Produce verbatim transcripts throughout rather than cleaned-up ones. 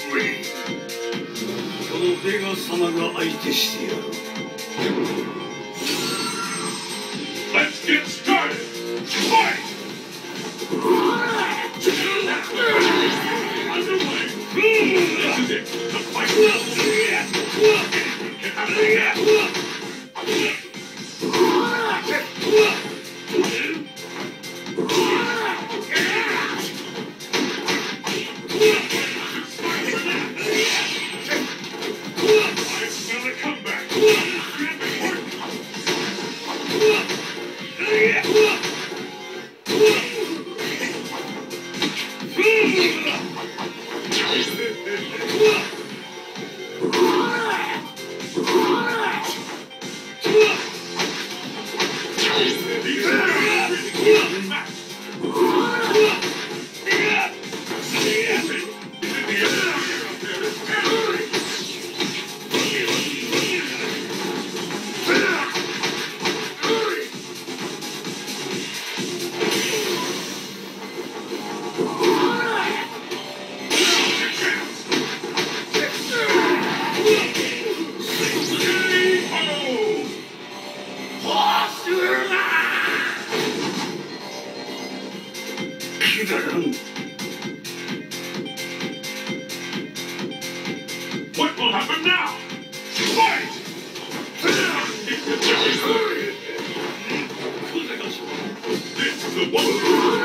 このベガ様が相手してやろう。 Let's get started! Fight! Underway! This is it! The fight! Get out of here! I smell a comeback! What will happen now? Fight! This is the one.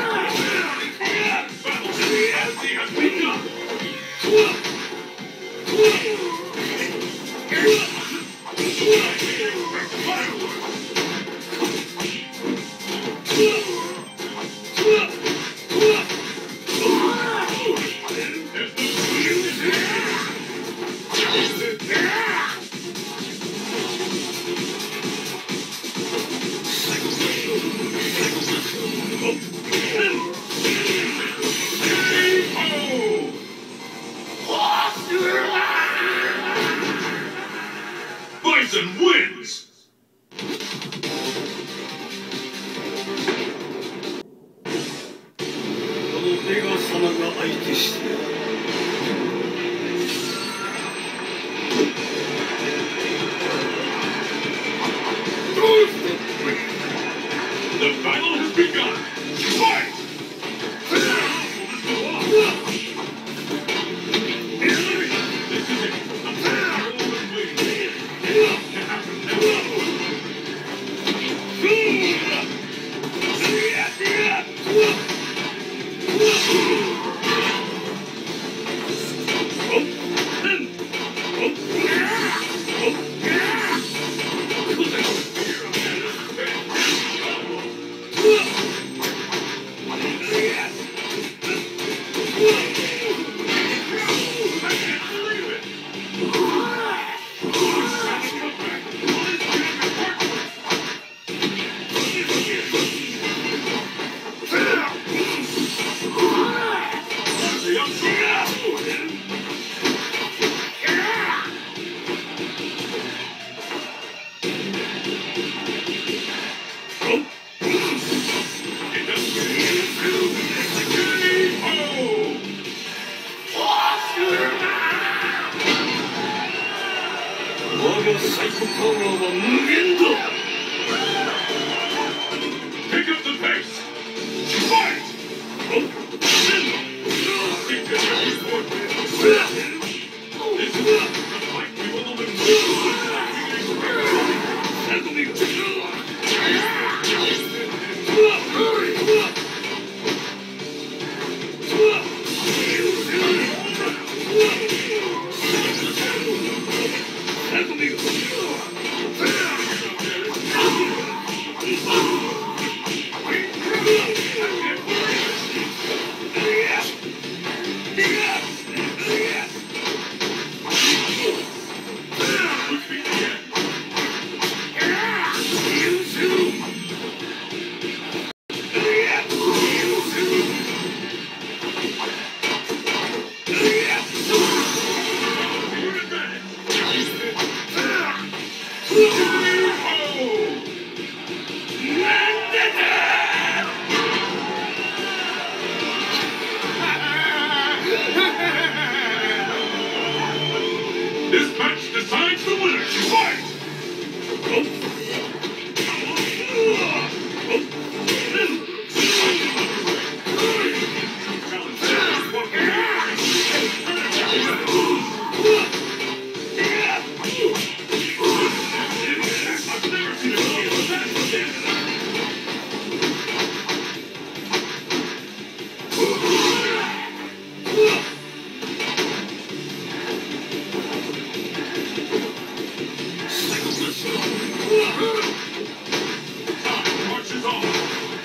Battle as he has begun. Bison wins! このベガ様が相手してやろう。 The battle has begun! Fight! This is it! Pick up the pace! Fight! This is the fight we will eliminate. the winner. Fight! Marches on.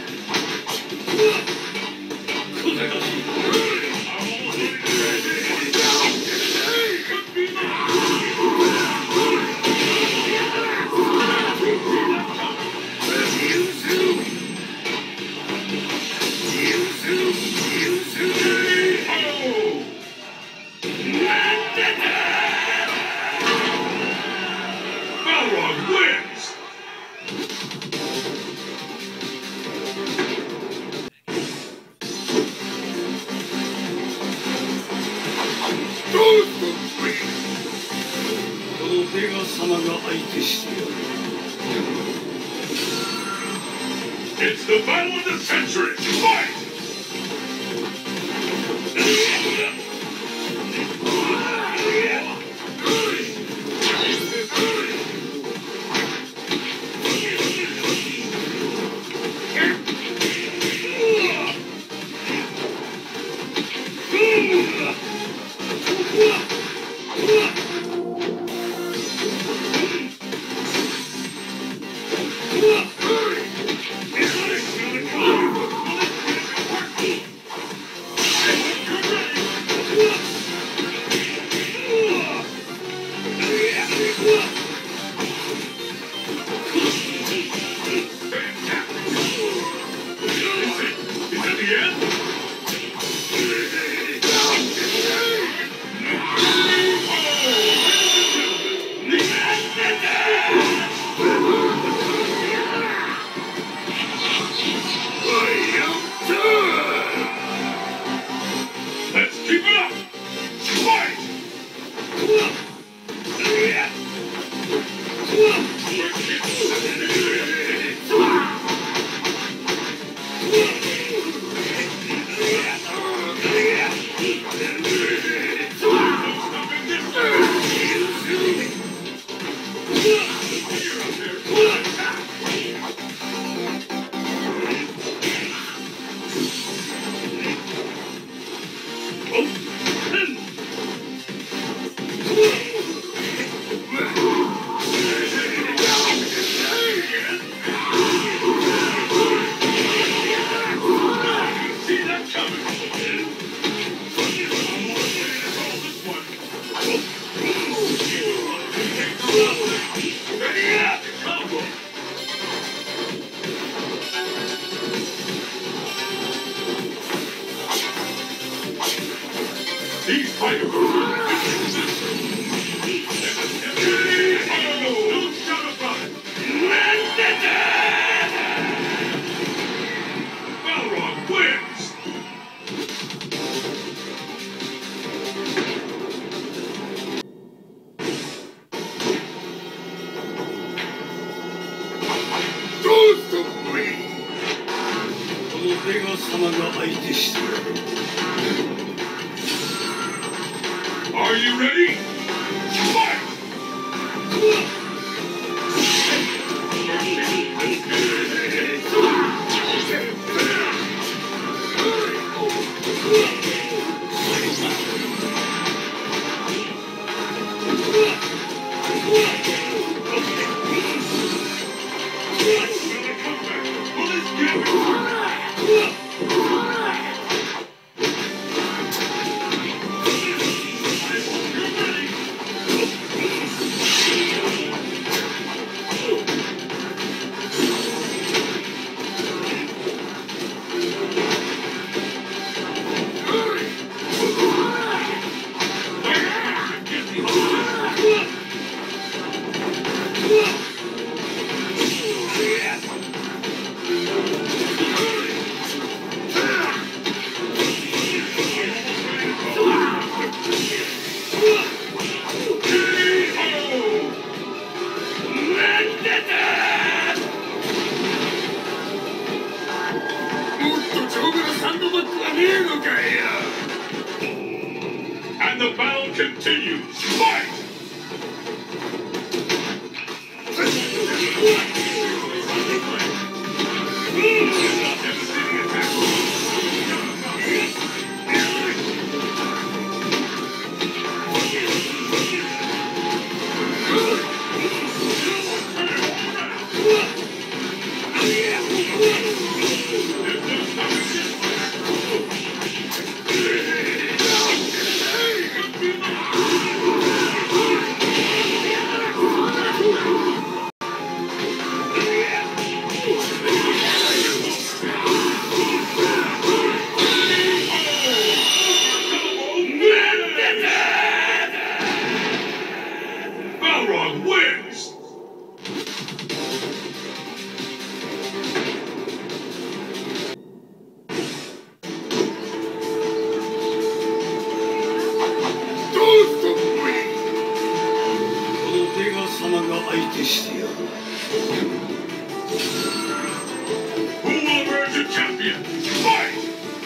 Balrog wins! このベガ様が相手してやる。 It's the battle of the century! Fight! Is that the end? Let's keep it up! Fight! See that coming? Ready up! Combo! These fighters no doubt about it. Balrog wins! このベガ様が相手してやる。 Are you ready? Fight! Let's give it! And the battle continues. Fight! Balrog wins! Who will emerge a champion? Fight!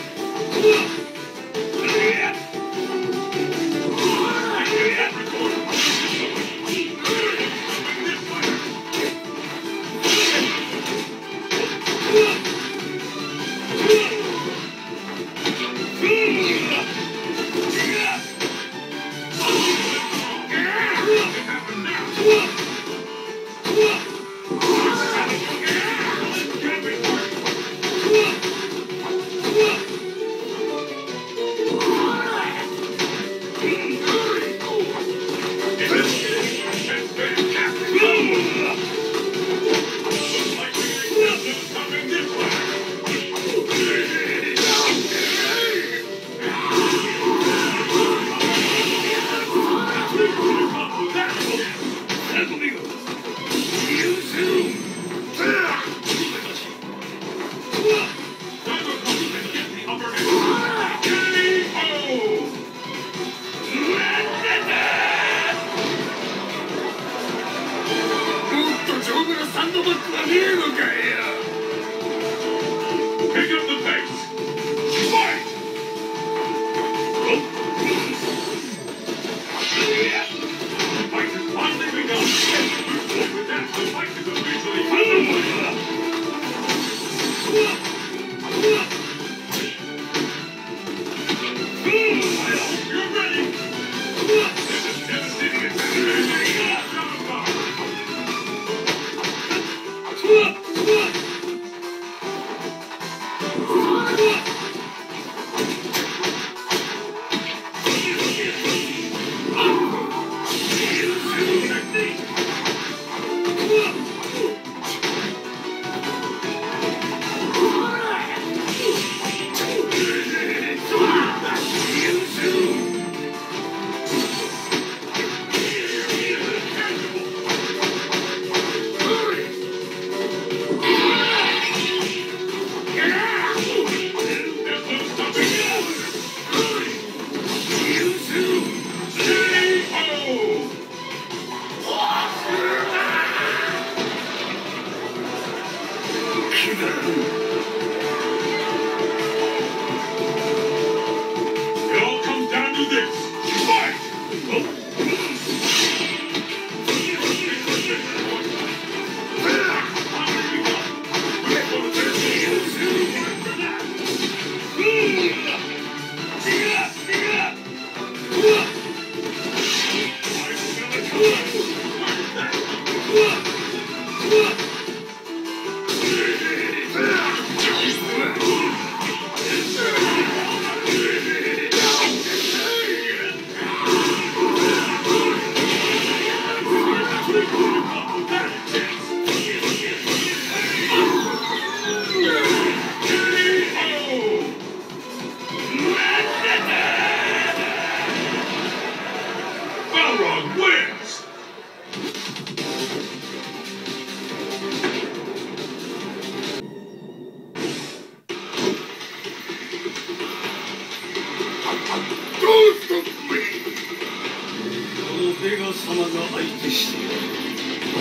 Pick up the pace! Fight! The fight has finally begun! With that, the fight is officially underway! You're ready! This is devastating attack! It all comes down to this. Fight! Balrog wins!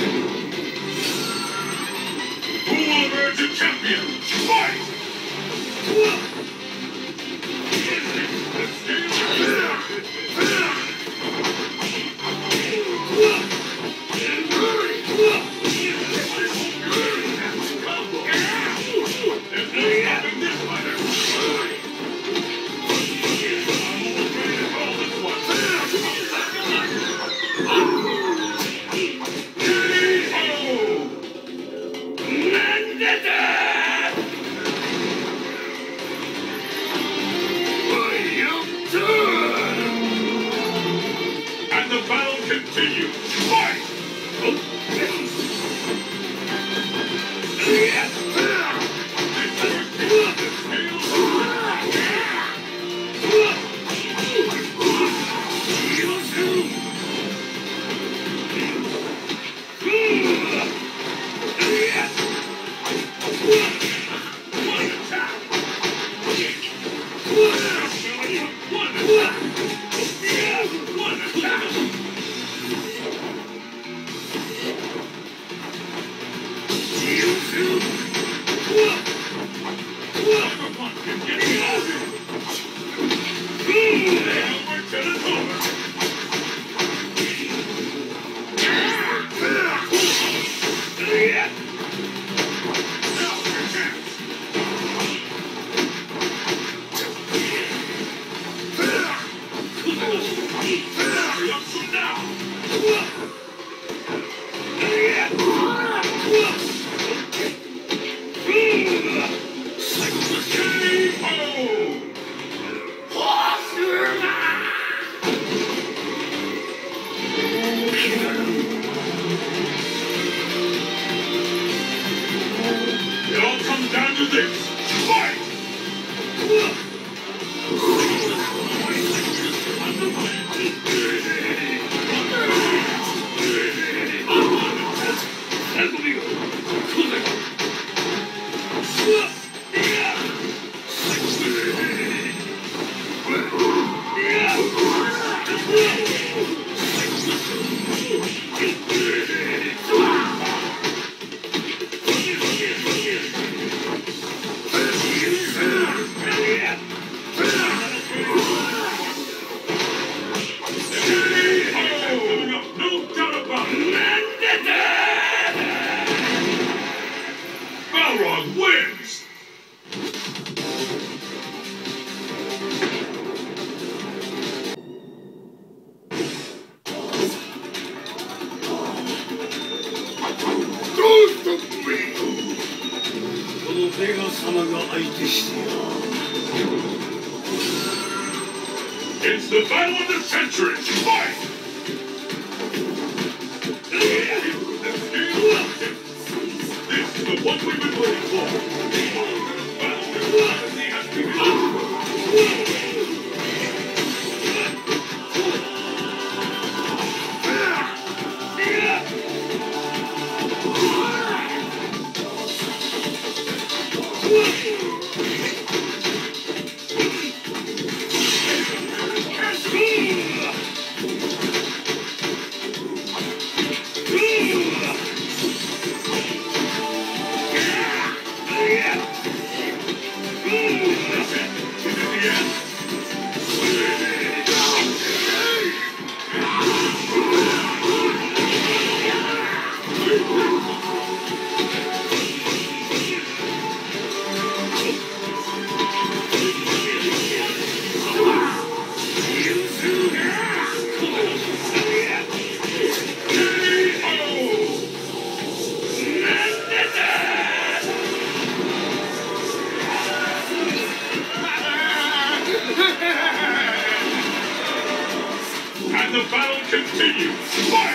Who will emerge a champion? Fight! And the battle continues. Fight! It all comes down to this. Fight! No doubt about it. Balrog wins! Goes to me! このベガ様が相手してやる。 It's the battle of the century! Fight! This is the one we've been waiting for! Battle has begun! And the battle continues. Fight!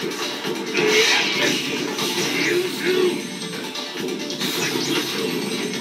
You